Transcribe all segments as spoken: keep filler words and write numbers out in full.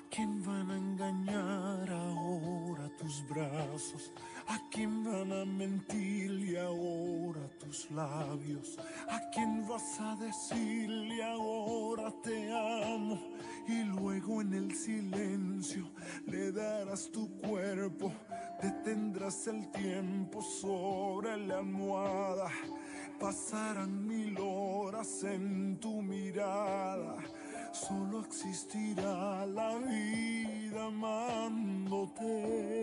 quién van a engañar ahora tus brazos? ¿A quién van a mentirle ahora tus labios? ¿A quién vas a decirle ahora te amo? Y luego en el silencio le darás tu cuerpo, detendrás el tiempo sobre la almohada. Pasarán mil horas en tu mirada, solo existirá la vida amándote.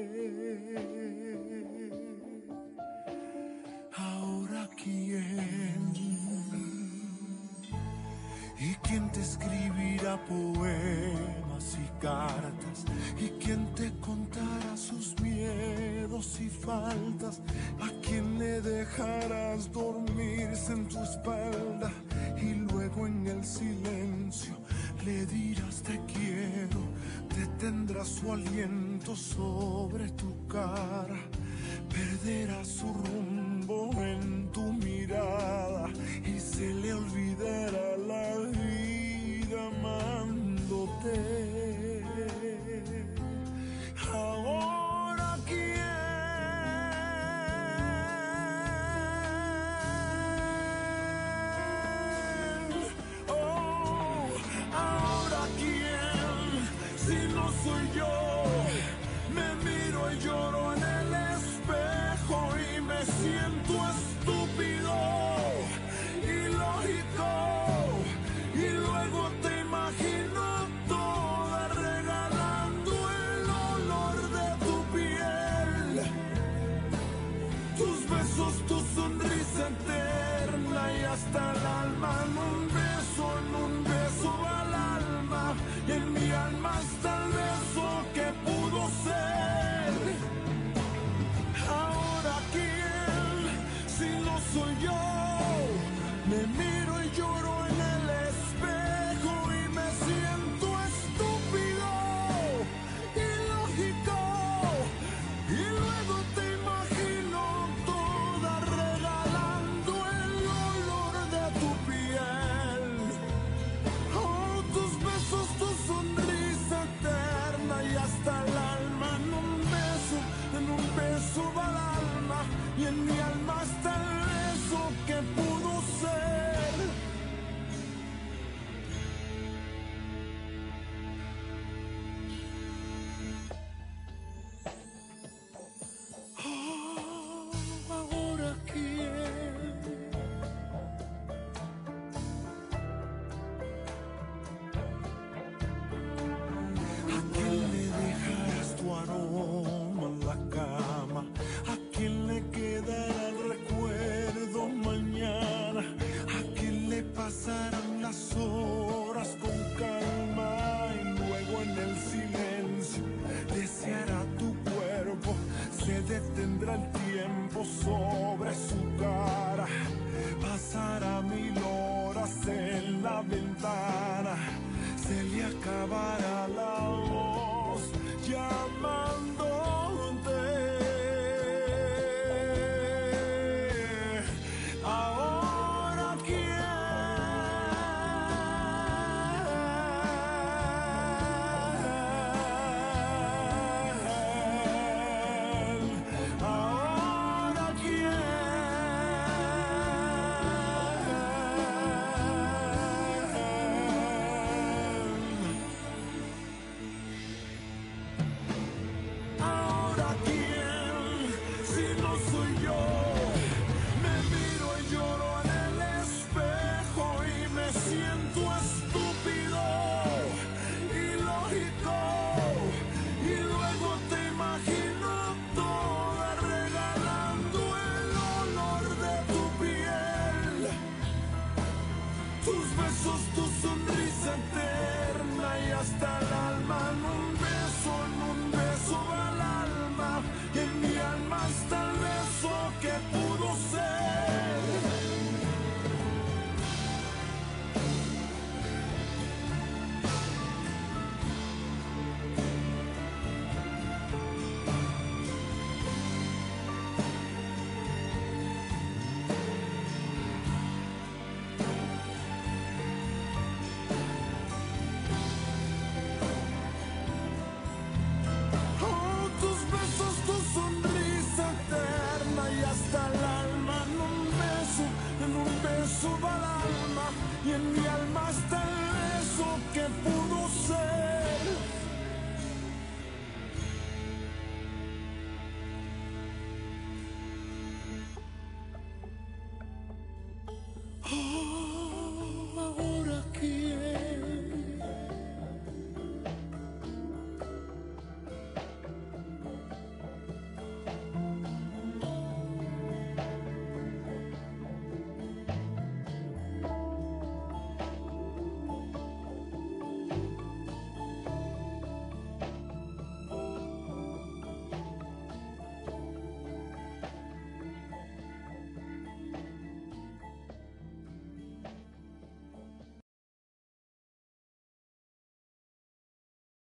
Ahora quién, y quién te escribirá poemas y cartas, y quién te contará sus miedos y faltas, a quién le dejarás dormirse en tu espalda y luego en el silencio le dirás te quiero, detendrás su aliento sobre tu cara, perderás su rumbo en tu mirada y se le olvidará la vida amándote. Ahora quién, oh, ahora quién, si no soy yo. Me miro y lloro en el espejo y me siento estúpido, ilógico, y luego te imagino toda regalando el olor de tu piel, tus besos, tu sonrisa eterna y hasta el alma. En un beso, en un beso va el alma, y en mi alma está el beso que pudo ser. Ahora quién, si no soy yo. Me miro y lloro en el espejo y me siento estúpido, ilógico, y luego te imagino toda regalando el olor de tu piel, oh, tus besos, tu sonrisa eterna y hasta el alma. En un beso, en un beso va el alma, y en mi alma está el beso que pudo ser. Oh, ahora quién, ¿a quién le dejarás tu aroma en la cama? ¿A quién le quedará el recuerdo mañana? ¿A quién le pasarán las horas con calma? Y luego en el silencio deseará tu cuerpo, se detendrá el tiempo sobre su cara, pasará mil horas en la ventana, se le acabará